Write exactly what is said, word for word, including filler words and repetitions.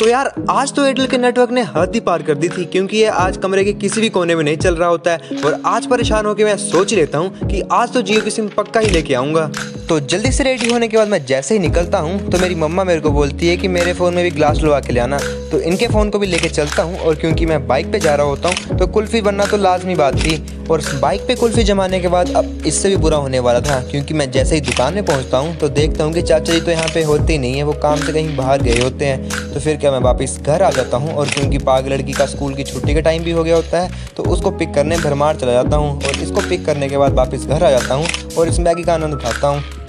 तो यार आज तो एयरटेल के नेटवर्क ने हद ही पार कर दी थी, क्योंकि ये आज कमरे के किसी भी कोने में नहीं चल रहा होता है। और आज परेशान होकर मैं सोच लेता हूँ कि आज तो जियो की सिम पक्का ही लेके आऊँगा। तो जल्दी से रेडी होने के बाद मैं जैसे ही निकलता हूँ तो मेरी मम्मा मेरे को बोलती है कि मेरे फ़ोन में भी ग्लास लगा के ले आना। तो इनके फ़ोन को भी लेके चलता हूँ, और क्योंकि मैं बाइक पे जा रहा होता हूँ तो कुल्फ़ी बनना तो लाजमी बात थी। और बाइक पे कुल्फ़ी जमाने के बाद अब इससे भी बुरा होने वाला था, क्योंकि मैं जैसे ही दुकान में पहुँचता हूँ तो देखता हूँ कि चाचा जी तो यहाँ पे होते ही नहीं है, वो काम से कहीं बाहर गए होते हैं। तो फिर क्या मैं वापस घर आ जाता हूँ, और क्योंकि पाग लड़की का स्कूल की छुट्टी का टाइम भी हो गया होता है तो उसको पिक करने भरमार चला जाता हूँ। और इसको पिक करने के बाद वापस घर आ जाता हूँ और इस मैगी का आनंद उठाता हूँ।